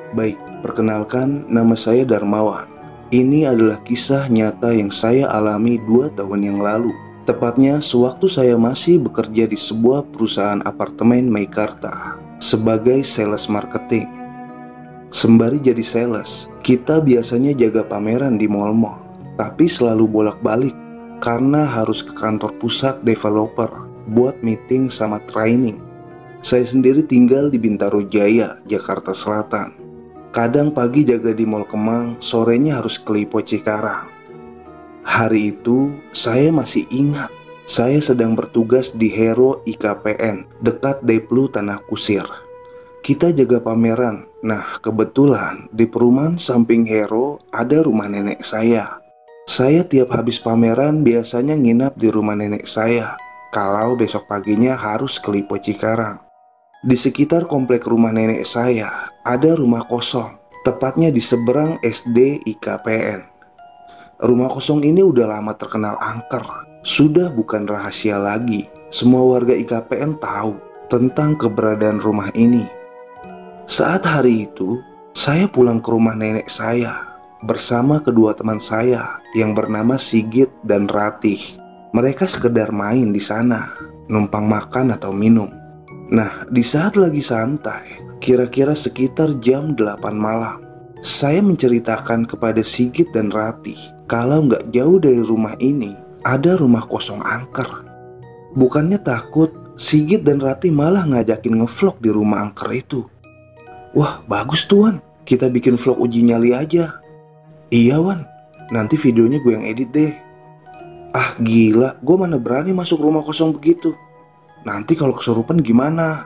Baik, perkenalkan nama saya Darmawan. Ini adalah kisah nyata yang saya alami 2 tahun yang lalu. Tepatnya sewaktu saya masih bekerja di sebuah perusahaan apartemen Meikarta sebagai sales marketing. Sembari jadi sales, kita biasanya jaga pameran di mall-mall, tapi selalu bolak-balik karena harus ke kantor pusat developer buat meeting sama training. Saya sendiri tinggal di Bintaro Jaya, Jakarta Selatan. Kadang pagi jaga di Mall Kemang, sorenya harus ke Lipo Cikarang. Hari itu, saya masih ingat, saya sedang bertugas di Hero IKPN, dekat Deplu Tanah Kusir. Kita jaga pameran. Nah, kebetulan di perumahan samping Hero ada rumah nenek saya. Saya tiap habis pameran biasanya nginap di rumah nenek saya, kalau besok paginya harus ke Lipo Cikarang. Di sekitar komplek rumah nenek saya ada rumah kosong, tepatnya di seberang SD IKPN. Rumah kosong ini udah lama terkenal angker, sudah bukan rahasia lagi. Semua warga IKPN tahu tentang keberadaan rumah ini. Saat hari itu, saya pulang ke rumah nenek saya bersama kedua teman saya yang bernama Sigit dan Ratih. Mereka sekedar main di sana, numpang makan atau minum. Nah, di saat lagi santai, kira-kira sekitar jam 8 malam, saya menceritakan kepada Sigit dan Ratih kalau nggak jauh dari rumah ini ada rumah kosong angker. Bukannya takut, Sigit dan Ratih malah ngajakin ngevlog di rumah angker itu. Wah, bagus tuan, kita bikin vlog uji nyali aja. Iya Wan, nanti videonya gue yang edit deh. Ah gila, gue mana berani masuk rumah kosong begitu. Nanti kalau kesurupan gimana?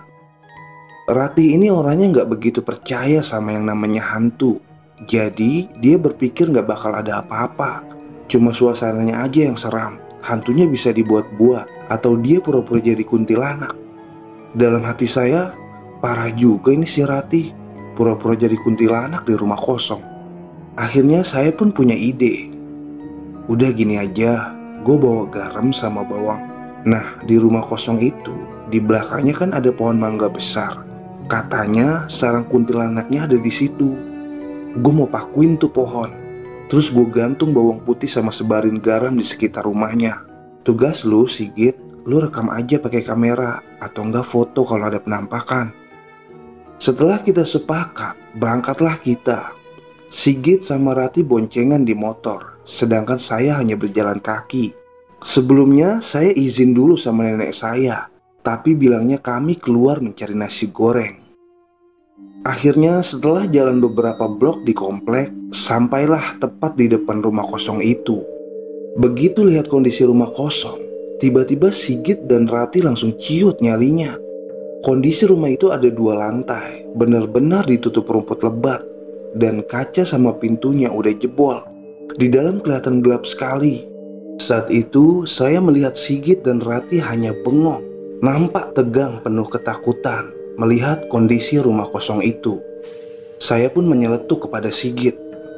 Ratih ini orangnya nggak begitu percaya sama yang namanya hantu. Jadi dia berpikir nggak bakal ada apa-apa. Cuma suasananya aja yang seram. Hantunya bisa dibuat-buat atau dia pura-pura jadi kuntilanak. Dalam hati saya, parah juga ini si Ratih, pura-pura jadi kuntilanak di rumah kosong. Akhirnya saya pun punya ide. Udah gini aja, gue bawa garam sama bawang. Nah, di rumah kosong itu, di belakangnya kan ada pohon mangga besar. Katanya sarang kuntilanaknya ada di situ. Gue mau pakuin tuh pohon. Terus gue gantung bawang putih sama sebarin garam di sekitar rumahnya. Tugas lu, Sigit, lu rekam aja pakai kamera atau enggak foto kalau ada penampakan. Setelah kita sepakat, berangkatlah kita. Sigit sama Rati boncengan di motor, sedangkan saya hanya berjalan kaki. Sebelumnya saya izin dulu sama nenek saya, tapi bilangnya kami keluar mencari nasi goreng. Akhirnya setelah jalan beberapa blok di komplek, sampailah tepat di depan rumah kosong itu. Begitu lihat kondisi rumah kosong, tiba-tiba Sigit dan Rati langsung ciut nyalinya. Kondisi rumah itu ada 2 lantai, benar-benar ditutup rumput lebat, dan kaca sama pintunya udah jebol. Di dalam kelihatan gelap sekali. Saat itu saya melihat Sigit dan Rati hanya bengong, nampak tegang penuh ketakutan melihat kondisi rumah kosong itu. Saya pun menyeletuk kepada Sigit,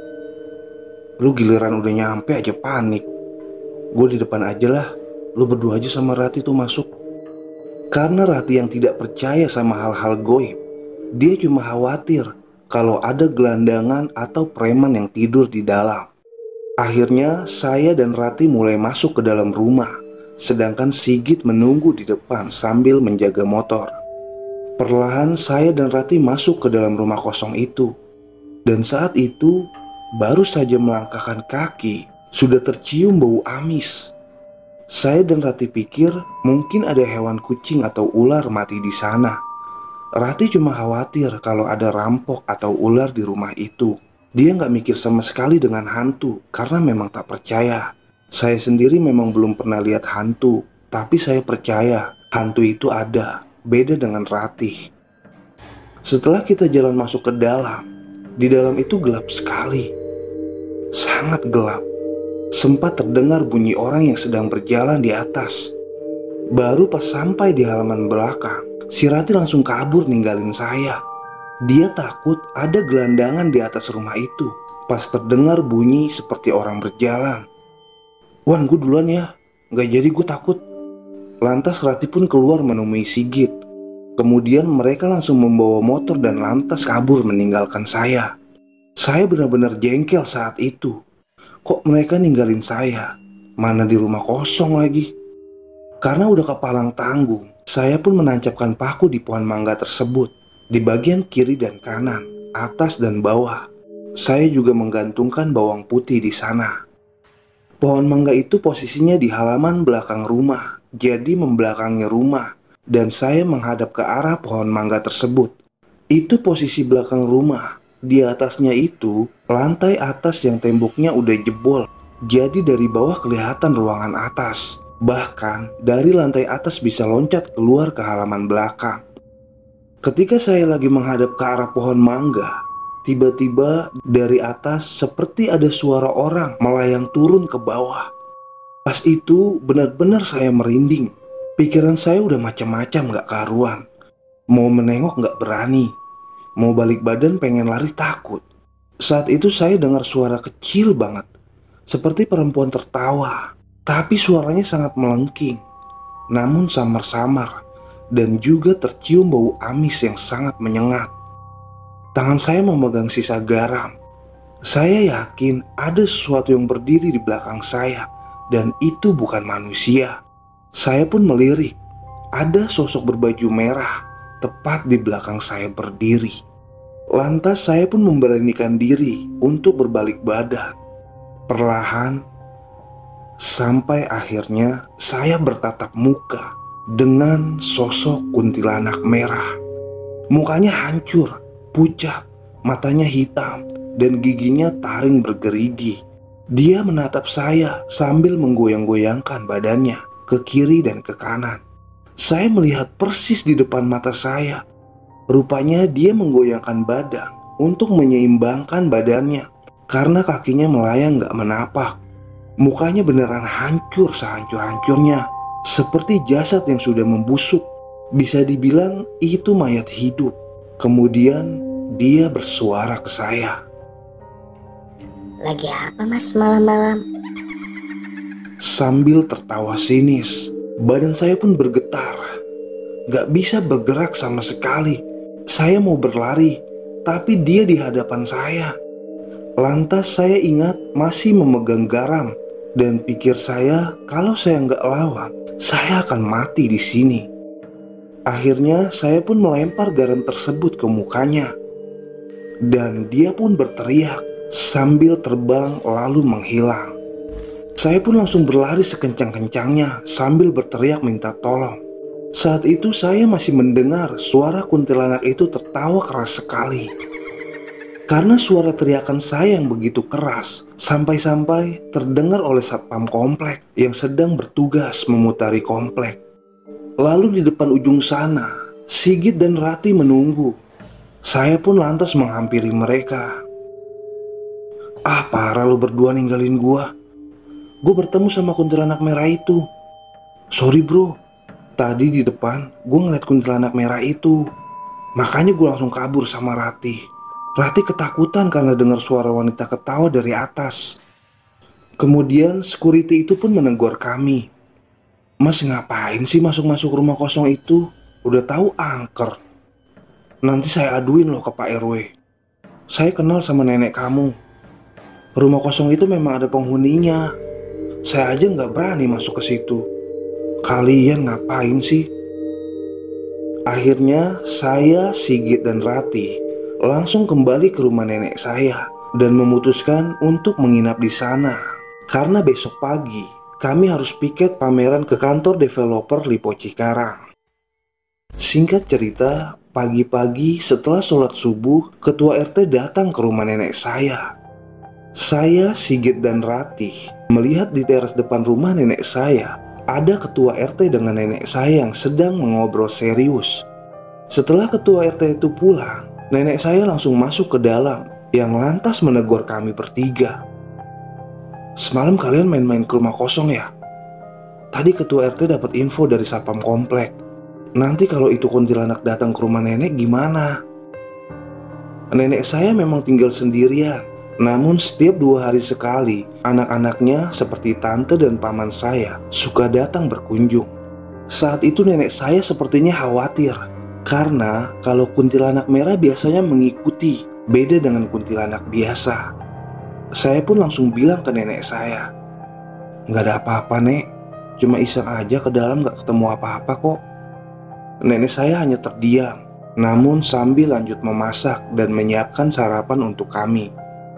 "Lu giliran udah nyampe aja panik. Gue di depan aja lah, lu berdua aja sama Rati tuh masuk." Karena Rati yang tidak percaya sama hal-hal goib, dia cuma khawatir kalau ada gelandangan atau preman yang tidur di dalam. Akhirnya saya dan Rati mulai masuk ke dalam rumah, sedangkan Sigit menunggu di depan sambil menjaga motor. Perlahan saya dan Rati masuk ke dalam rumah kosong itu. Dan saat itu, baru saja melangkahkan kaki, sudah tercium bau amis. Saya dan Rati pikir mungkin ada hewan kucing atau ular mati di sana. Rati cuma khawatir kalau ada rampok atau ular di rumah itu. Dia nggak mikir sama sekali dengan hantu karena memang tak percaya. Saya sendiri memang belum pernah lihat hantu, tapi saya percaya hantu itu ada, beda dengan Ratih. Setelah kita jalan masuk ke dalam, di dalam itu gelap sekali, sangat gelap. Sempat terdengar bunyi orang yang sedang berjalan di atas. Baru pas sampai di halaman belakang, si Ratih langsung kabur ninggalin saya. Dia takut ada gelandangan di atas rumah itu. Pas terdengar bunyi seperti orang berjalan. "Wan, gue duluan ya, gak jadi gue takut." Lantas Rati pun keluar menemui Sigit. Kemudian mereka langsung membawa motor dan lantas kabur meninggalkan saya. Saya benar-benar jengkel saat itu. Kok mereka ninggalin saya? Mana di rumah kosong lagi? Karena udah kepalang tanggung, saya pun menancapkan paku di pohon mangga tersebut, di bagian kiri dan kanan, atas dan bawah. Saya juga menggantungkan bawang putih di sana. Pohon mangga itu posisinya di halaman belakang rumah, jadi membelakangi rumah, dan saya menghadap ke arah pohon mangga tersebut. Itu posisi belakang rumah. Di atasnya itu, lantai atas yang temboknya udah jebol, jadi dari bawah kelihatan ruangan atas. Bahkan dari lantai atas bisa loncat keluar ke halaman belakang. Ketika saya lagi menghadap ke arah pohon mangga, tiba-tiba dari atas seperti ada suara orang melayang turun ke bawah. Pas itu benar-benar saya merinding. Pikiran saya udah macam-macam gak karuan. Mau menengok gak berani, mau balik badan pengen lari takut. Saat itu saya dengar suara kecil banget, seperti perempuan tertawa. Tapi suaranya sangat melengking, namun samar-samar, dan juga tercium bau amis yang sangat menyengat. Tangan saya memegang sisa garam. Saya yakin ada sesuatu yang berdiri di belakang saya, dan itu bukan manusia. Saya pun melirik, ada sosok berbaju merah, tepat di belakang saya berdiri. Lantas saya pun memberanikan diri untuk berbalik badan. Perlahan, sampai akhirnya saya bertatap muka dengan sosok kuntilanak merah. Mukanya hancur, pucat, matanya hitam, dan giginya taring bergerigi. Dia menatap saya sambil menggoyang-goyangkan badannya ke kiri dan ke kanan. Saya melihat persis di depan mata saya. Rupanya dia menggoyangkan badan untuk menyeimbangkan badannya karena kakinya melayang gak menapak. Mukanya beneran hancur sehancur-hancurnya, seperti jasad yang sudah membusuk. Bisa dibilang itu mayat hidup. Kemudian dia bersuara ke saya. "Lagi apa mas malam-malam?" Sambil tertawa sinis. Badan saya pun bergetar. Gak bisa bergerak sama sekali. Saya mau berlari, tapi dia di hadapan saya. Lantas saya ingat masih memegang garam. Dan pikir saya, kalau saya nggak lawan, saya akan mati di sini. Akhirnya saya pun melempar garam tersebut ke mukanya. Dan dia pun berteriak sambil terbang lalu menghilang. Saya pun langsung berlari sekencang-kencangnya sambil berteriak minta tolong. Saat itu saya masih mendengar suara kuntilanak itu tertawa keras sekali. Karena suara teriakan saya yang begitu keras, sampai-sampai terdengar oleh satpam komplek yang sedang bertugas memutari komplek. Lalu di depan ujung sana, Sigit dan Rati menunggu. Saya pun lantas menghampiri mereka. "Ah, parah lo berdua ninggalin gua. Gue bertemu sama kuntilanak merah itu. Sorry bro, tadi di depan gue ngeliat kuntilanak merah itu. Makanya gue langsung kabur sama Rati." Rati ketakutan karena dengar suara wanita ketawa dari atas. Kemudian security itu pun menegur kami. "Mas ngapain sih masuk-masuk rumah kosong itu? Udah tahu angker. Nanti saya aduin loh ke Pak RW. Saya kenal sama nenek kamu. Rumah kosong itu memang ada penghuninya. Saya aja nggak berani masuk ke situ. Kalian ngapain sih?" Akhirnya saya, Sigit dan Rati langsung kembali ke rumah nenek saya dan memutuskan untuk menginap di sana. Karena besok pagi kami harus piket pameran ke kantor developer Lipo Cikarang. Singkat cerita, pagi-pagi setelah sholat subuh, ketua RT datang ke rumah nenek saya. Saya, Sigit dan Ratih melihat di teras depan rumah nenek saya ada ketua RT dengan nenek saya yang sedang mengobrol serius. Setelah ketua RT itu pulang, nenek saya langsung masuk ke dalam yang lantas menegur kami bertiga. "Semalam kalian main-main ke rumah kosong ya? Tadi ketua RT dapat info dari satpam komplek. Nanti kalau itu kuntilanak datang ke rumah nenek gimana?" Nenek saya memang tinggal sendirian. Namun setiap 2 hari sekali, anak-anaknya seperti tante dan paman saya suka datang berkunjung. Saat itu nenek saya sepertinya khawatir Karena kalau kuntilanak merah biasanya mengikuti, beda dengan kuntilanak biasa. Saya pun langsung bilang ke nenek saya, "Nggak ada apa-apa, Nek. Cuma iseng aja ke dalam, nggak ketemu apa-apa kok." Nenek saya hanya terdiam, namun sambil lanjut memasak dan menyiapkan sarapan untuk kami.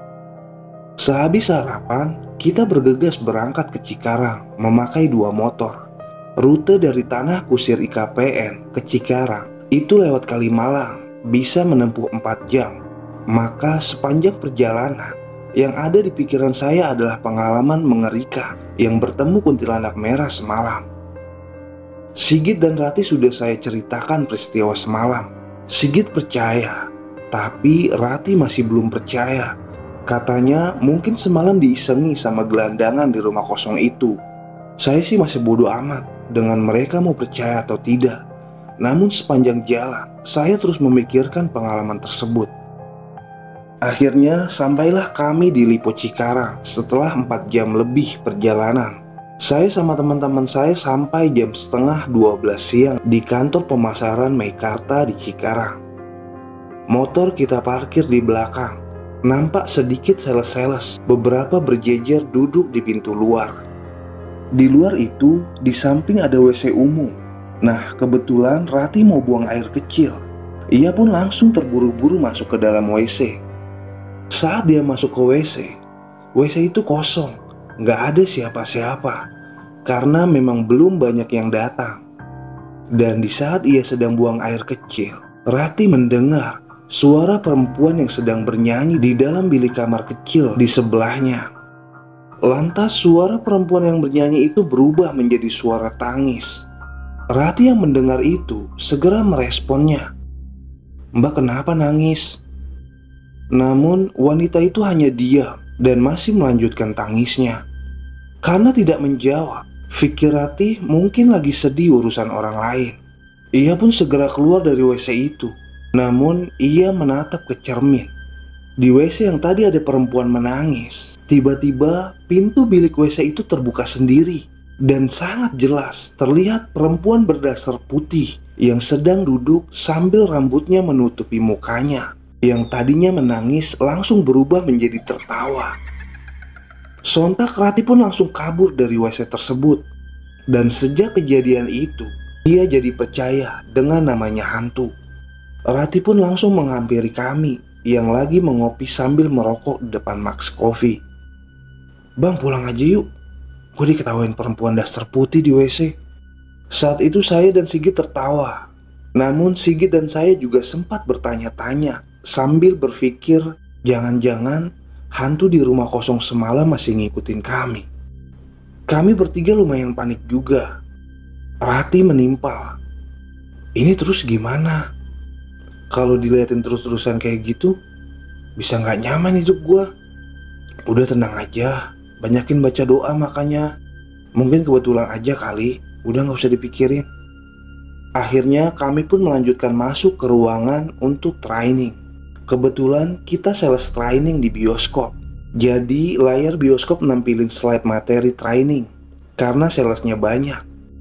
Sehabis sarapan, kita bergegas berangkat ke Cikarang memakai 2 motor. Rute dari Tanah Kusir IKPN ke Cikarang itu lewat Kalimalang, bisa menempuh 4 jam. Maka sepanjang perjalanan, yang ada di pikiran saya adalah pengalaman mengerikan yang bertemu kuntilanak merah semalam. Sigit dan Rati sudah saya ceritakan peristiwa semalam. Sigit percaya, tapi Rati masih belum percaya. Katanya mungkin semalam diisengi sama gelandangan di rumah kosong itu. Saya sih masih bodoh amat dengan mereka mau percaya atau tidak. Namun sepanjang jalan, saya terus memikirkan pengalaman tersebut. Akhirnya sampailah kami di Lipo Cikarang setelah 4 jam lebih perjalanan. Saya sama teman-teman saya sampai jam setengah 12 siang di kantor pemasaran Meikarta di Cikarang. Motor kita parkir di belakang. Nampak sedikit sales-sales, beberapa berjejer duduk di pintu luar. Di luar itu, di samping ada WC umum. Nah, kebetulan Rati mau buang air kecil. Ia pun langsung terburu-buru masuk ke dalam WC. Saat dia masuk ke WC itu kosong, nggak ada siapa-siapa, karena memang belum banyak yang datang. Dan di saat ia sedang buang air kecil, Rati mendengar suara perempuan yang sedang bernyanyi di dalam bilik kamar kecil di sebelahnya. Lantas suara perempuan yang bernyanyi itu berubah menjadi suara tangis. Rati yang mendengar itu segera meresponnya, "Mbak, kenapa nangis?" Namun wanita itu hanya diam dan masih melanjutkan tangisnya. Karena tidak menjawab, pikir Rati mungkin lagi sedih urusan orang lain. Ia pun segera keluar dari WC itu. Namun ia menatap ke cermin. Di WC yang tadi ada perempuan menangis. Tiba-tiba pintu bilik WC itu terbuka sendiri. Dan sangat jelas terlihat perempuan berdasar putih yang sedang duduk sambil rambutnya menutupi mukanya. Yang tadinya menangis langsung berubah menjadi tertawa. Sontak Rati pun langsung kabur dari WC tersebut. Dan sejak kejadian itu, dia jadi percaya dengan namanya hantu. Rati pun langsung menghampiri kami yang lagi mengopi sambil merokok di depan Max Coffee. "Bang, pulang aja yuk. Gue diketawain perempuan dasar putih di WC." Saat itu saya dan Sigit tertawa. Namun Sigit dan saya juga sempat bertanya-tanya sambil berpikir jangan-jangan hantu di rumah kosong semalam masih ngikutin kami. Kami bertiga lumayan panik juga. Rati menimpal, "Ini terus gimana? Kalau diliatin terus-terusan kayak gitu, bisa nggak nyaman hidup gua." "Udah tenang aja, banyakin baca doa makanya. Mungkin kebetulan aja kali, udah nggak usah dipikirin." Akhirnya kami pun melanjutkan masuk ke ruangan untuk training. Kebetulan kita sales training di bioskop. Jadi layar bioskop nampilin slide materi training karena salesnya banyak.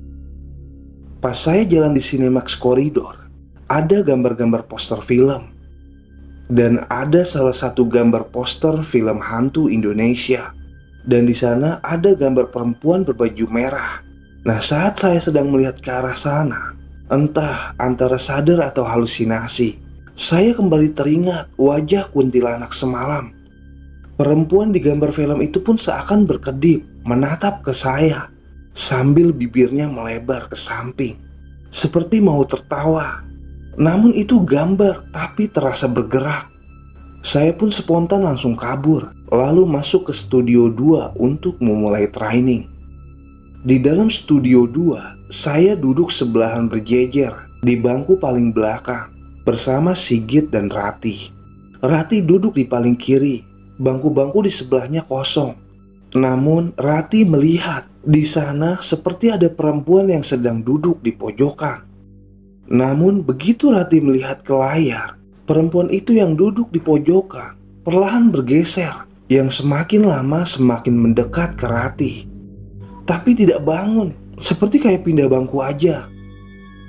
Pas saya jalan di Cinemax koridor, ada gambar-gambar poster film. Dan ada salah satu gambar poster film hantu Indonesia. Dan di sana ada gambar perempuan berbaju merah. Nah, saat saya sedang melihat ke arah sana, entah antara sadar atau halusinasi, saya kembali teringat wajah kuntilanak semalam. Perempuan di gambar film itu pun seakan berkedip menatap ke saya sambil bibirnya melebar ke samping seperti mau tertawa. Namun itu gambar tapi terasa bergerak. Saya pun spontan langsung kabur lalu masuk ke studio 2 untuk memulai training. Di dalam studio 2, saya duduk sebelahan berjejer di bangku paling belakang bersama Sigit dan Rati. Rati duduk di paling kiri, bangku-bangku di sebelahnya kosong. Namun Rati melihat di sana seperti ada perempuan yang sedang duduk di pojokan. Namun begitu Rati melihat ke layar, perempuan itu yang duduk di pojokan perlahan bergeser, yang semakin lama semakin mendekat ke Rati. Tapi tidak bangun, seperti kayak pindah bangku aja.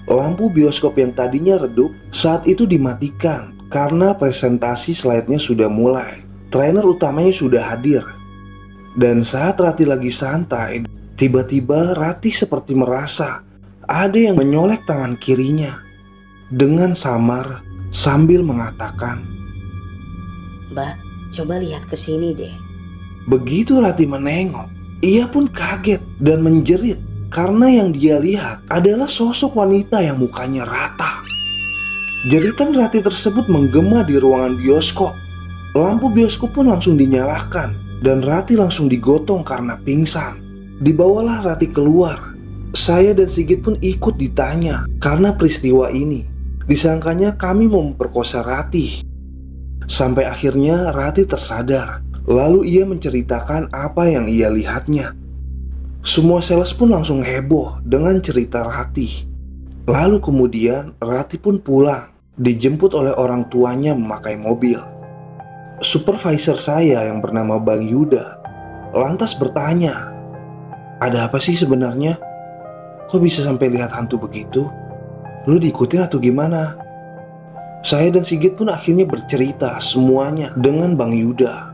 Lampu bioskop yang tadinya redup saat itu dimatikan karena presentasi slide-nya sudah mulai. Trainer utamanya sudah hadir. Dan saat Ratih lagi santai, tiba-tiba Ratih seperti merasa ada yang menyolek tangan kirinya. Dengan samar sambil mengatakan, "Mbak, coba lihat ke sini deh." Begitu Ratih menengok, ia pun kaget dan menjerit karena yang dia lihat adalah sosok wanita yang mukanya rata. Jeritan Ratih tersebut menggema di ruangan bioskop. Lampu bioskop pun langsung dinyalakan dan Ratih langsung digotong karena pingsan. Dibawalah Ratih keluar. Saya dan Sigit pun ikut ditanya karena peristiwa ini. Disangkanya kami mau memperkosa Ratih. Sampai akhirnya Ratih tersadar. Lalu ia menceritakan apa yang ia lihatnya. Semua sales pun langsung heboh dengan cerita Ratih. Lalu kemudian Ratih pun pulang, dijemput oleh orang tuanya memakai mobil. Supervisor saya yang bernama Bang Yuda lantas bertanya, "Ada apa sih sebenarnya? Kok bisa sampai lihat hantu begitu? Lu diikutin atau gimana?" Saya dan Sigit pun akhirnya bercerita semuanya dengan Bang Yuda.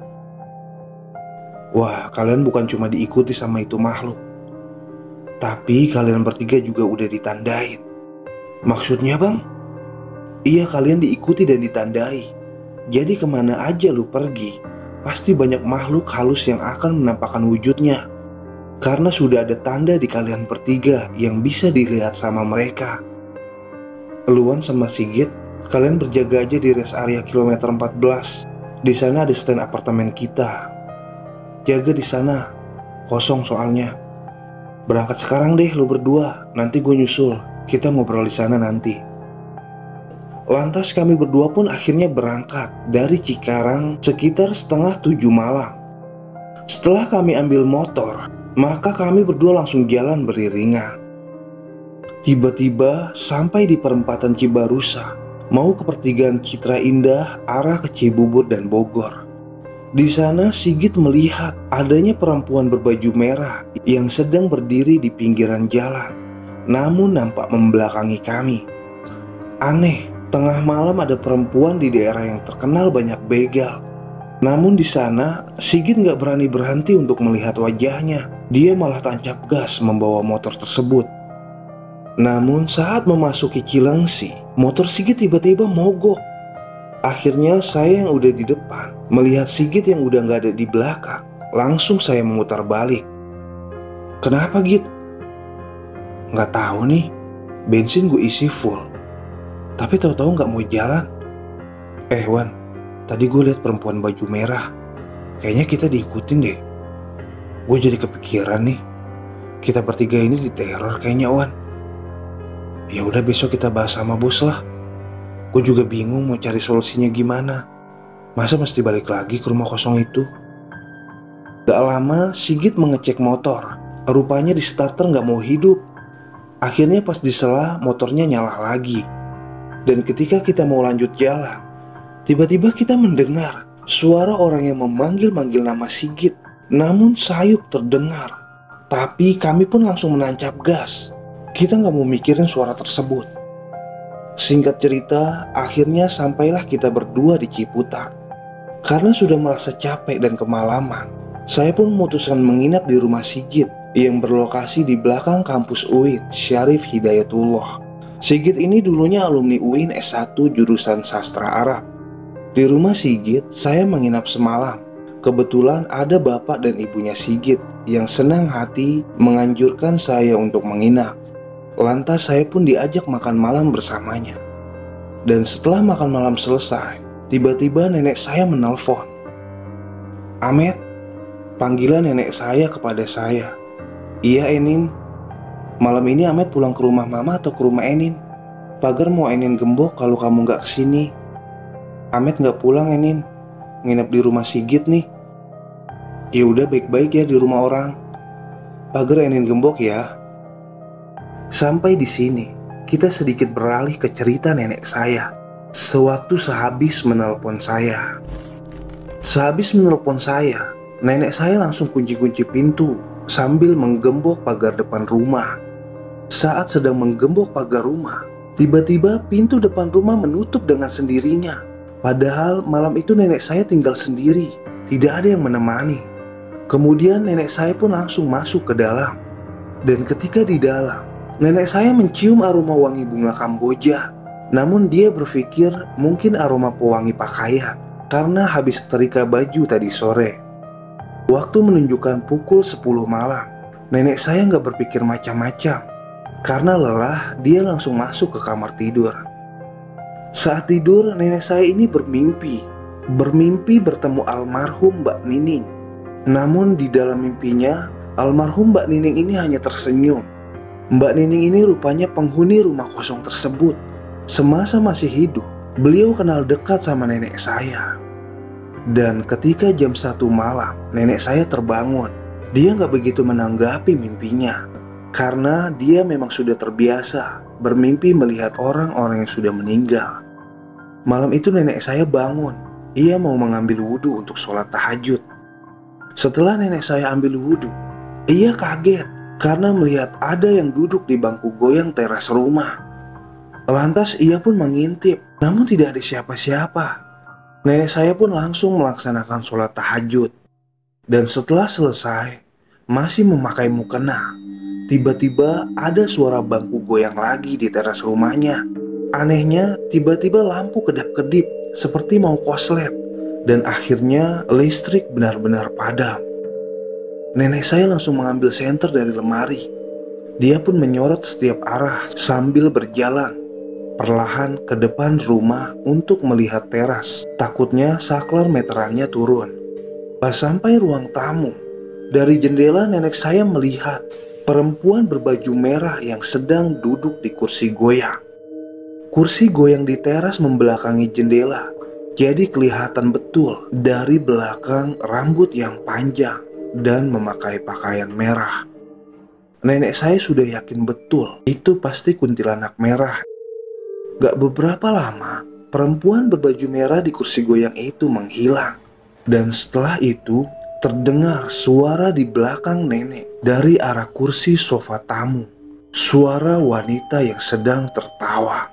Wah, kalian bukan cuma diikuti sama itu makhluk, tapi kalian bertiga juga udah ditandain. Maksudnya bang? Iya, kalian diikuti dan ditandai. Jadi kemana aja lu pergi, pasti banyak makhluk halus yang akan menampakkan wujudnya. Karena sudah ada tanda di kalian bertiga yang bisa dilihat sama mereka. Luan sama Sigit, kalian berjaga aja di rest area kilometer 14. Di sana ada stand apartemen kita. Jaga di sana, kosong soalnya. Berangkat sekarang deh lu berdua, nanti gue nyusul. Kita ngobrol di sana nanti. Lantas kami berdua pun akhirnya berangkat dari Cikarang sekitar 6:30 malam. Setelah kami ambil motor, maka kami berdua langsung jalan beriringan. Tiba-tiba sampai di perempatan Cibarusa, mau ke pertigaan Citra Indah arah ke Cibubur dan Bogor. Di sana Sigit melihat adanya perempuan berbaju merah yang sedang berdiri di pinggiran jalan, namun nampak membelakangi kami. Aneh, tengah malam ada perempuan di daerah yang terkenal banyak begal. Namun di sana Sigit nggak berani berhenti untuk melihat wajahnya. Dia malah tancap gas membawa motor tersebut. Namun saat memasuki Cilengsi, motor Sigit tiba-tiba mogok. Akhirnya saya yang udah di depan melihat Sigit yang udah gak ada di belakang. Langsung saya memutar balik. Kenapa Git? Gak tahu nih. Bensin gue isi full, tapi tahu-tahu gak mau jalan. Wan, tadi gue lihat perempuan baju merah. Kayaknya kita diikutin deh. Gue jadi kepikiran nih, kita bertiga ini diteror kayaknya Wan. Ya udah besok kita bahas sama bos lah. Gue juga bingung mau cari solusinya gimana. Masa mesti balik lagi ke rumah kosong itu? Gak lama Sigit mengecek motor. Rupanya di starter gak mau hidup. Akhirnya pas disela motornya nyala lagi. Dan ketika kita mau lanjut jalan, tiba-tiba kita mendengar suara orang yang memanggil-manggil nama Sigit. Namun sayup terdengar. Tapi kami pun langsung menancap gas. Kita gak mau mikirin suara tersebut. Singkat cerita, akhirnya sampailah kita berdua di Ciputat. Karena sudah merasa capek dan kemalaman, saya pun memutuskan menginap di rumah Sigit yang berlokasi di belakang kampus UIN Syarif Hidayatullah. Sigit ini dulunya alumni UIN S1 jurusan Sastra Arab. Di rumah Sigit, saya menginap semalam. Kebetulan ada bapak dan ibunya Sigit yang senang hati menganjurkan saya untuk menginap. Lantas saya pun diajak makan malam bersamanya. Dan setelah makan malam selesai, tiba-tiba nenek saya menelpon. Amet, panggilan nenek saya kepada saya. Iya Enin, malam ini Amet pulang ke rumah mama atau ke rumah Enin? Pagar mau Enin gembok kalau kamu gak kesini. Amet gak pulang Enin, nginep di rumah Sigit nih. Ya udah baik-baik ya di rumah orang. Pagar Enin gembok ya. Sampai di sini, kita sedikit beralih ke cerita nenek saya. Sewaktu sehabis menelpon saya. Sehabis menelpon saya, nenek saya langsung kunci-kunci pintu sambil menggembok pagar depan rumah. Saat sedang menggembok pagar rumah, tiba-tiba pintu depan rumah menutup dengan sendirinya. Padahal malam itu nenek saya tinggal sendiri, tidak ada yang menemani. Kemudian nenek saya pun langsung masuk ke dalam. Dan ketika di dalam, nenek saya mencium aroma wangi bunga kamboja. Namun dia berpikir mungkin aroma pewangi pakaian karena habis setrika baju tadi sore. Waktu menunjukkan pukul 10 malam, nenek saya nggak berpikir macam-macam. Karena lelah, dia langsung masuk ke kamar tidur. Saat tidur, nenek saya ini bermimpi bertemu almarhum Mbak Nining. Namun di dalam mimpinya, almarhum Mbak Nining ini hanya tersenyum. Mbak Nining ini rupanya penghuni rumah kosong tersebut. Semasa masih hidup, beliau kenal dekat sama nenek saya. Dan ketika jam 1 malam, nenek saya terbangun. Dia nggak begitu menanggapi mimpinya, karena dia memang sudah terbiasa bermimpi melihat orang-orang yang sudah meninggal. Malam itu nenek saya bangun. Ia mau mengambil wudhu untuk sholat tahajud. Setelah nenek saya ambil wudhu, ia kaget karena melihat ada yang duduk di bangku goyang teras rumah. Lantas ia pun mengintip, namun tidak ada siapa-siapa. Nenek saya pun langsung melaksanakan sholat tahajud. Dan setelah selesai, masih memakai mukena, tiba-tiba ada suara bangku goyang lagi di teras rumahnya. Anehnya, tiba-tiba lampu kedap-kedip seperti mau koslet. Dan akhirnya listrik benar-benar padam. Nenek saya langsung mengambil senter dari lemari. Dia pun menyorot setiap arah sambil berjalan perlahan ke depan rumah untuk melihat teras. Takutnya saklar meterannya turun. Pas sampai ruang tamu, dari jendela nenek saya melihat perempuan berbaju merah yang sedang duduk di kursi goyang. Kursi goyang di teras membelakangi jendela, jadi kelihatan betul dari belakang rambut yang panjang dan memakai pakaian merah. Nenek saya sudah yakin betul itu pasti kuntilanak merah. Gak beberapa lama, perempuan berbaju merah di kursi goyang itu menghilang. Dan setelah itu, terdengar suara di belakang nenek dari arah kursi sofa tamu. Suara wanita yang sedang tertawa.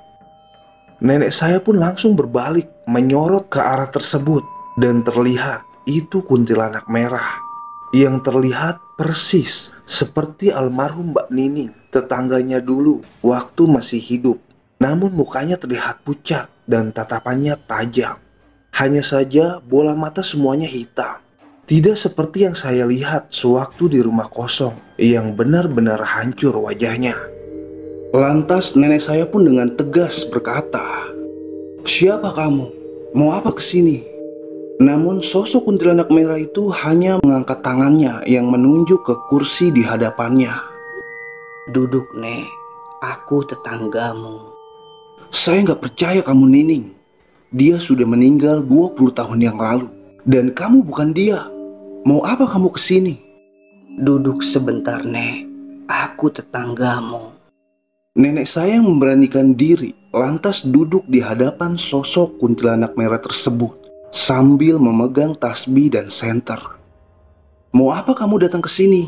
Nenek saya pun langsung berbalik, menyorot ke arah tersebut. Dan terlihat itu kuntilanak merah. Yang terlihat persis seperti almarhum Mbak Nining, tetangganya dulu waktu masih hidup. Namun mukanya terlihat pucat dan tatapannya tajam. Hanya saja bola mata semuanya hitam. Tidak seperti yang saya lihat sewaktu di rumah kosong yang benar-benar hancur wajahnya. Lantas nenek saya pun dengan tegas berkata, "Siapa kamu? Mau apa kesini?" Namun sosok kuntilanak merah itu hanya mengangkat tangannya yang menunjuk ke kursi di hadapannya. Duduk, Nek. Aku tetanggamu. Saya nggak percaya kamu Nining. Dia sudah meninggal 20 tahun yang lalu. Dan kamu bukan dia. Mau apa kamu kesini? Duduk sebentar, Nek. Aku tetanggamu. Nenek saya memberanikan diri lantas duduk di hadapan sosok kuntilanak merah tersebut sambil memegang tasbih dan senter. Mau apa kamu datang ke sini?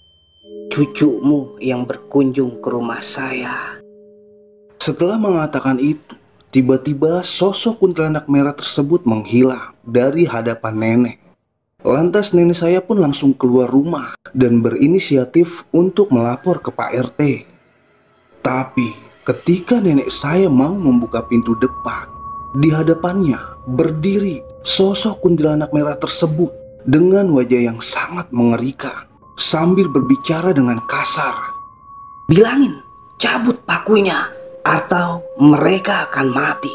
Cucumu yang berkunjung ke rumah saya. Setelah mengatakan itu, tiba-tiba sosok kuntilanak merah tersebut menghilang dari hadapan nenek. Lantas nenek saya pun langsung keluar rumah dan berinisiatif untuk melapor ke Pak RT. Tapi ketika nenek saya mau membuka pintu depan, di hadapannya berdiri sosok kuntilanak merah tersebut dengan wajah yang sangat mengerikan sambil berbicara dengan kasar. Bilangin, cabut pakunya atau mereka akan mati.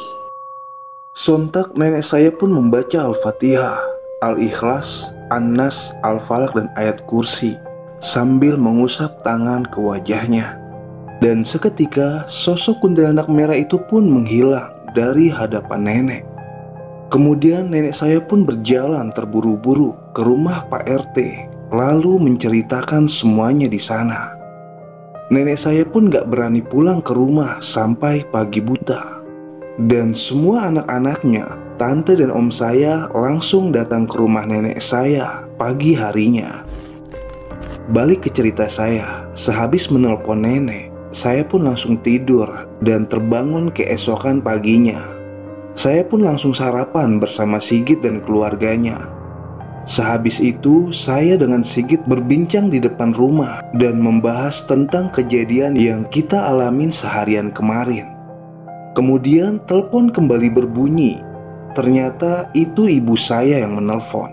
Sontak nenek saya pun membaca Al-Fatihah, Al-Ikhlas, An-Nas, Al-Falaq dan ayat kursi sambil mengusap tangan ke wajahnya. Dan seketika sosok kuntilanak merah itu pun menghilang dari hadapan nenek. Kemudian nenek saya pun berjalan terburu-buru ke rumah Pak RT, lalu menceritakan semuanya di sana. Nenek saya pun gak berani pulang ke rumah sampai pagi buta. Dan semua anak-anaknya, tante dan om saya langsung datang ke rumah nenek saya pagi harinya. Balik ke cerita saya, sehabis menelpon nenek, saya pun langsung tidur dan terbangun keesokan paginya. Saya pun langsung sarapan bersama Sigit dan keluarganya. Sehabis itu, saya dengan Sigit berbincang di depan rumah dan membahas tentang kejadian yang kita alamin seharian kemarin. Kemudian telepon kembali berbunyi. Ternyata itu ibu saya yang menelpon.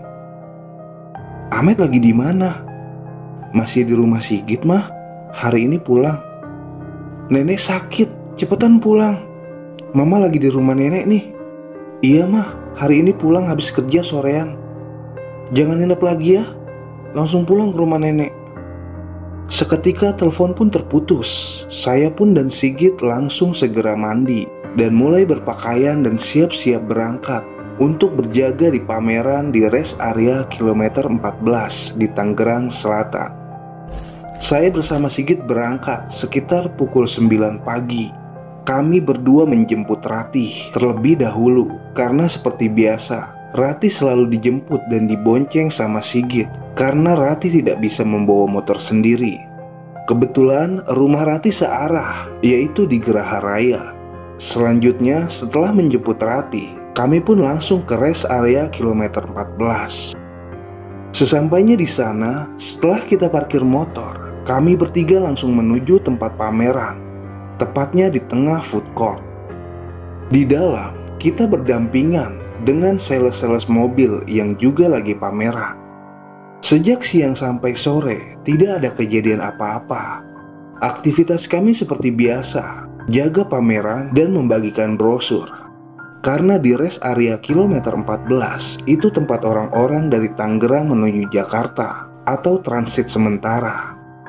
"Ahmed lagi di mana?" "Masih di rumah Sigit, Mah. Hari ini pulang." "Nenek sakit, cepetan pulang." "Mama lagi di rumah nenek nih." "Iya, Mah. Hari ini pulang habis kerja sorean. Jangan nginep lagi ya. Langsung pulang ke rumah nenek." Seketika telepon pun terputus. Saya pun dan Sigit langsung segera mandi dan mulai berpakaian dan siap-siap berangkat untuk berjaga di pameran di rest area kilometer 14 di Tangerang Selatan. Saya bersama Sigit berangkat sekitar pukul 9 pagi. Kami berdua menjemput Ratih terlebih dahulu karena seperti biasa Ratih selalu dijemput dan dibonceng sama Sigit karena Ratih tidak bisa membawa motor sendiri. Kebetulan rumah Ratih searah, yaitu di Geraha Raya. Selanjutnya setelah menjemput Ratih, kami pun langsung ke rest area kilometer 14. Sesampainya di sana, setelah kita parkir motor, kami bertiga langsung menuju tempat pameran, tepatnya di tengah food court. Di dalam, kita berdampingan dengan sales-sales mobil yang juga lagi pameran. Sejak siang sampai sore, tidak ada kejadian apa-apa. Aktivitas kami seperti biasa, jaga pameran dan membagikan brosur. Karena di rest area kilometer 14 itu tempat orang-orang dari Tangerang menuju Jakarta atau transit sementara.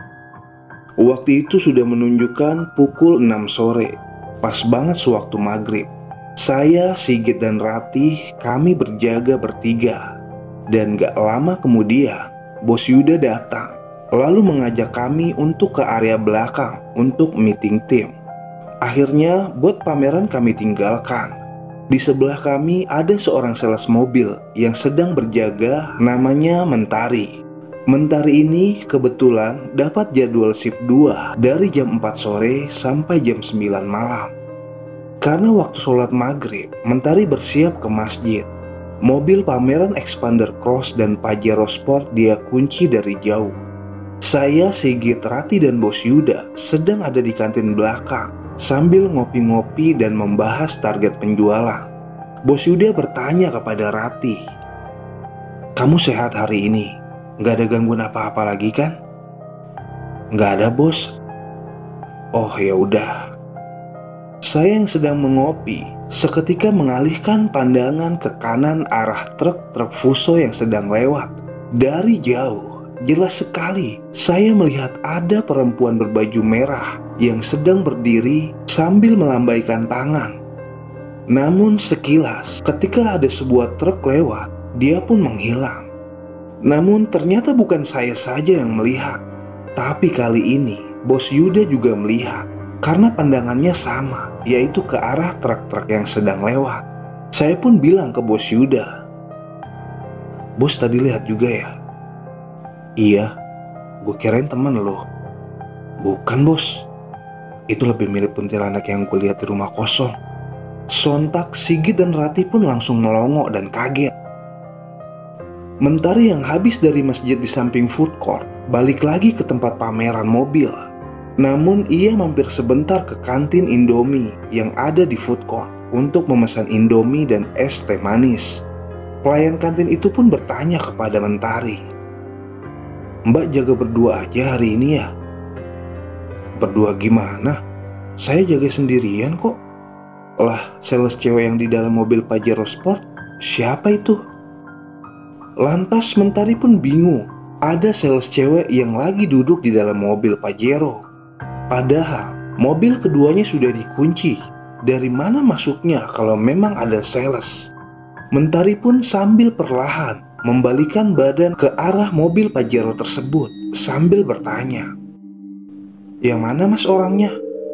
Waktu itu sudah menunjukkan pukul 6 sore, pas banget sewaktu maghrib. Saya, Sigit, dan Ratih kami berjaga bertiga. Dan gak lama kemudian Bos Yuda datang, lalu mengajak kami untuk ke area belakang untuk meeting tim. Akhirnya buat pameran kami tinggalkan. Di sebelah kami ada seorang sales mobil yang sedang berjaga, namanya Mentari. Mentari ini kebetulan dapat jadwal shift 2 dari jam 4 sore sampai jam 9 malam. Karena waktu sholat maghrib, Mentari bersiap ke masjid. Mobil pameran Expander Cross dan Pajero Sport dia kunci dari jauh. Saya, Sigit, Ratih, dan Bos Yuda sedang ada di kantin belakang sambil ngopi-ngopi dan membahas target penjualan. Bos Yuda bertanya kepada Ratih, "Kamu sehat hari ini? Gak ada gangguan apa-apa lagi kan?" "Gak ada, Bos." "Oh ya udah." Saya yang sedang mengopi seketika mengalihkan pandangan ke kanan arah truk Fuso yang sedang lewat. Dari jauh, jelas sekali saya melihat ada perempuan berbaju merah yang sedang berdiri sambil melambaikan tangan. Namun sekilas ketika ada sebuah truk lewat, dia pun menghilang. Namun ternyata bukan saya saja yang melihat, tapi kali ini Bos Yuda juga melihat. Karena pandangannya sama, yaitu ke arah truk-truk yang sedang lewat. Saya pun bilang ke Bos Yuda, "Bos tadi lihat juga ya?" "Iya, gue kirain temen lo." "Bukan, Bos. Itu lebih mirip kuntilanak yang gue lihat di rumah kosong." Sontak Sigit dan Ratih pun langsung melongo dan kaget. Mentari yang habis dari masjid di samping food court balik lagi ke tempat pameran mobil. Namun ia mampir sebentar ke kantin Indomie yang ada di food court untuk memesan Indomie dan es teh manis. Pelayan kantin itu pun bertanya kepada Mentari, "Mbak jaga berdua aja hari ini ya?" "Berdua gimana? Saya jaga sendirian kok." "Lah, sales cewek yang di dalam mobil Pajero Sport, siapa itu?" Lantas Mentari pun bingung. Ada sales cewek yang lagi duduk di dalam mobil Pajero. Padahal mobil keduanya sudah dikunci. Dari mana masuknya kalau memang ada sales? Mentari pun sambil perlahan membalikan badan ke arah mobil Pajero tersebut sambil bertanya, "Yang mana mas orangnya?"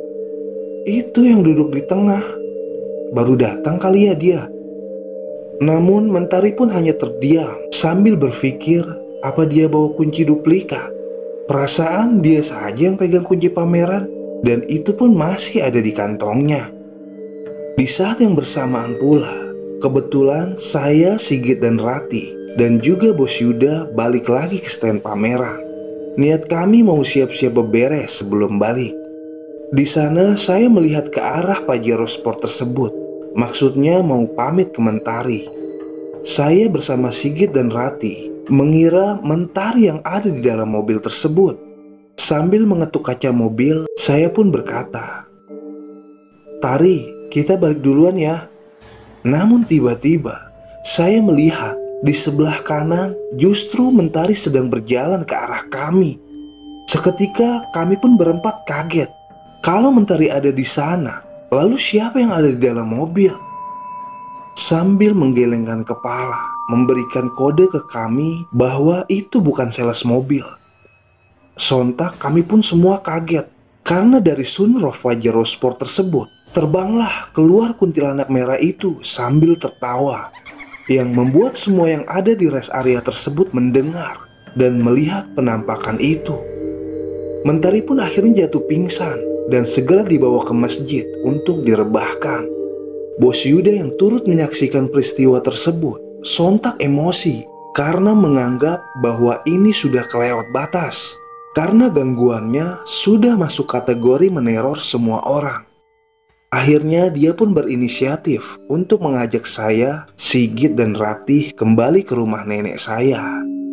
"Itu yang duduk di tengah. Baru datang kali ya dia." Namun Mentari pun hanya terdiam sambil berpikir, apa dia bawa kunci duplikat? Perasaan dia saja yang pegang kunci pameran. dan itu pun masih ada di kantongnya. Di saat yang bersamaan pula, kebetulan saya, Sigit dan Rati dan juga Bos Yuda balik lagi ke stand pameran. Niat kami mau siap-siap beberes sebelum balik. Di sana saya melihat ke arah Pajero Sport tersebut. Maksudnya mau pamit ke Mentari. Saya bersama Sigit dan Rati mengira Mentari yang ada di dalam mobil tersebut. Sambil mengetuk kaca mobil, saya pun berkata, "Tari, kita balik duluan ya." Namun tiba-tiba saya melihat di sebelah kanan justru Mentari sedang berjalan ke arah kami. Seketika kami pun berempat kaget. Kalau Mentari ada di sana, lalu siapa yang ada di dalam mobil? Sambil menggelengkan kepala, memberikan kode ke kami bahwa itu bukan sales mobil. Sontak kami pun semua kaget, karena dari sunroof Pajero Sport tersebut terbanglah keluar kuntilanak merah itu sambil tertawa, yang membuat semua yang ada di rest area tersebut mendengar dan melihat penampakan itu. Mentari pun akhirnya jatuh pingsan dan segera dibawa ke masjid untuk direbahkan. Bos Yuda yang turut menyaksikan peristiwa tersebut sontak emosi karena menganggap bahwa ini sudah kelewat batas, karena gangguannya sudah masuk kategori meneror semua orang. Akhirnya dia pun berinisiatif untuk mengajak saya, Sigit dan Ratih kembali ke rumah nenek saya.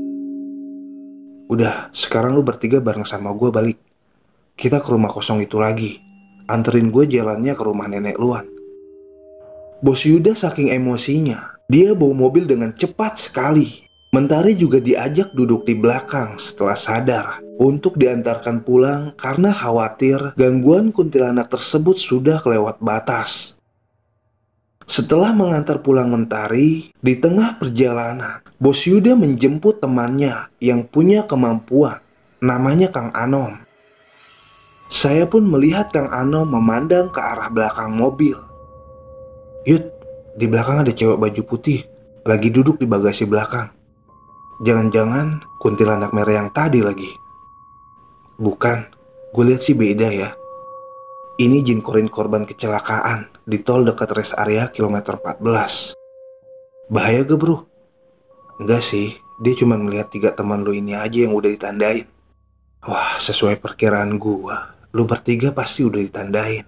"Udah, sekarang lu bertiga bareng sama gue balik. Kita ke rumah kosong itu lagi. Anterin gue jalannya ke rumah nenek luan." Bos Yuda saking emosinya, dia bawa mobil dengan cepat sekali. Mentari juga diajak duduk di belakang setelah sadar untuk diantarkan pulang karena khawatir gangguan kuntilanak tersebut sudah kelewat batas. Setelah mengantar pulang Mentari, di tengah perjalanan, Bos Yuda menjemput temannya yang punya kemampuan, namanya Kang Anom. Saya pun melihat Kang Anom memandang ke arah belakang mobil. "Yud, di belakang ada cewek baju putih, lagi duduk di bagasi belakang. Jangan-jangan kuntilanak merah yang tadi lagi." "Bukan, gue lihat sih beda ya. Ini jin korin korban kecelakaan di tol dekat rest area kilometer 14. Bahaya gak bro?" "Enggak sih, dia cuma melihat 3 teman lu ini aja yang udah ditandain." "Wah, sesuai perkiraan gua, lu bertiga pasti udah ditandain."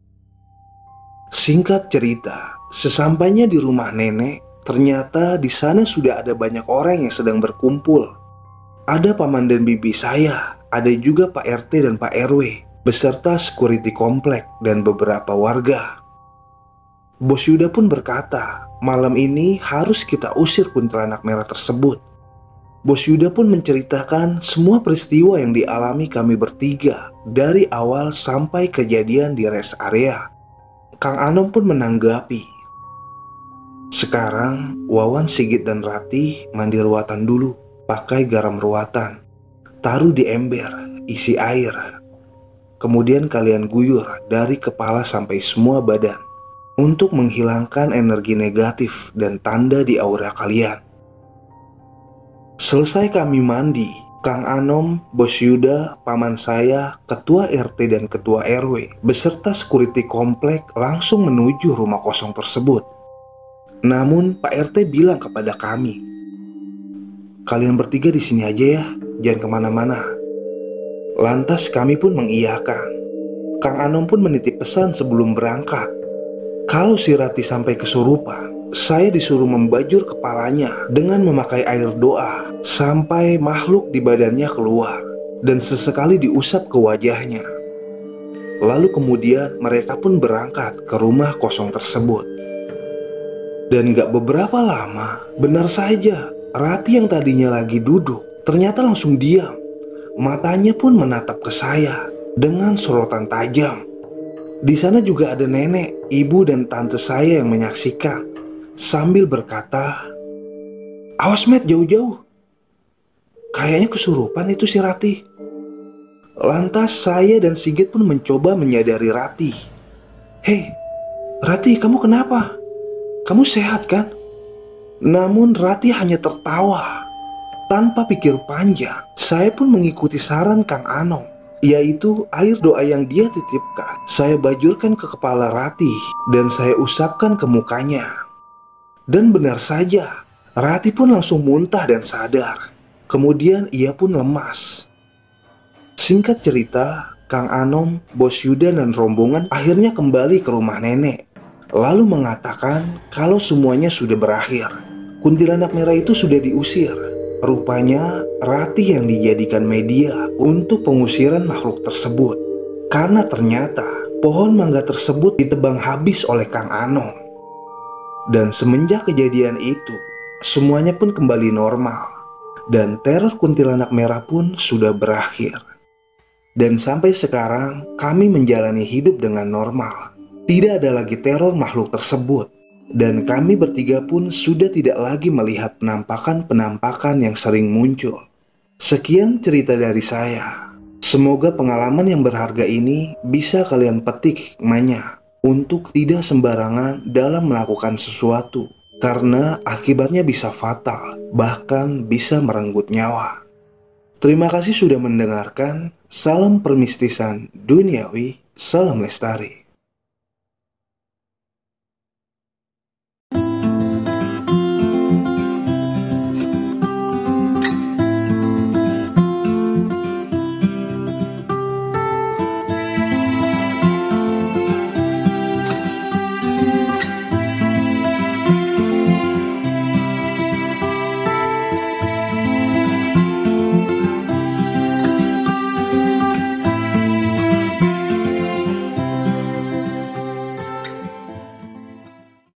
Singkat cerita, sesampainya di rumah nenek, ternyata di sana sudah ada banyak orang yang sedang berkumpul. Ada paman dan bibi saya, ada juga Pak RT dan Pak RW, beserta security komplek dan beberapa warga. Bos Yuda pun berkata, malam ini harus kita usir kuntilanak merah tersebut. Bos Yuda pun menceritakan semua peristiwa yang dialami kami bertiga, dari awal sampai kejadian di rest area. Kang Anom pun menanggapi, "Sekarang Wawan, Sigit dan Ratih mandi ruatan dulu, pakai garam ruatan. Taruh di ember, isi air. Kemudian kalian guyur dari kepala sampai semua badan untuk menghilangkan energi negatif dan tanda di aura kalian." Selesai kami mandi, Kang Anom, Bos Yuda, paman saya, ketua RT dan ketua RW, beserta security komplek langsung menuju rumah kosong tersebut. Namun Pak RT bilang kepada kami, "Kalian bertiga di sini aja ya, jangan kemana-mana." Lantas kami pun mengiyakan. Kang Anom pun menitip pesan sebelum berangkat. Kalau si Rati sampai kesurupan, saya disuruh membajur kepalanya dengan memakai air doa sampai makhluk di badannya keluar dan sesekali diusap ke wajahnya. Lalu kemudian mereka pun berangkat ke rumah kosong tersebut. Dan gak beberapa lama, benar saja, Rati yang tadinya lagi duduk ternyata langsung diam. Matanya pun menatap ke saya dengan sorotan tajam. Di sana juga ada nenek, ibu dan tante saya yang menyaksikan sambil berkata, "Awas Met, jauh-jauh. Kayaknya kesurupan itu si Rati." Lantas saya dan Sigit pun mencoba menyadari Rati. "Hei, Rati, kamu kenapa? Kamu sehat kan?" Namun Rati hanya tertawa. Tanpa pikir panjang, saya pun mengikuti saran Kang Anom yaitu air doa yang dia titipkan. Saya bajurkan ke kepala Ratih dan saya usapkan ke mukanya. Dan benar saja, Ratih pun langsung muntah dan sadar. Kemudian ia pun lemas. Singkat cerita, Kang Anom, Bos Yuda dan rombongan akhirnya kembali ke rumah nenek. Lalu mengatakan kalau semuanya sudah berakhir. Kuntilanak merah itu sudah diusir. Rupanya Ratih yang dijadikan media untuk pengusiran makhluk tersebut. Karena ternyata pohon mangga tersebut ditebang habis oleh Kang Anom. Dan semenjak kejadian itu, semuanya pun kembali normal. Dan teror kuntilanak merah pun sudah berakhir. Dan sampai sekarang kami menjalani hidup dengan normal. Tidak ada lagi teror makhluk tersebut. Dan kami bertiga pun sudah tidak lagi melihat penampakan-penampakan yang sering muncul. Sekian cerita dari saya. Semoga pengalaman yang berharga ini bisa kalian petik hikmahnya untuk tidak sembarangan dalam melakukan sesuatu, karena akibatnya bisa fatal, bahkan bisa merenggut nyawa. Terima kasih sudah mendengarkan. Salam permistisan duniawi, salam lestari.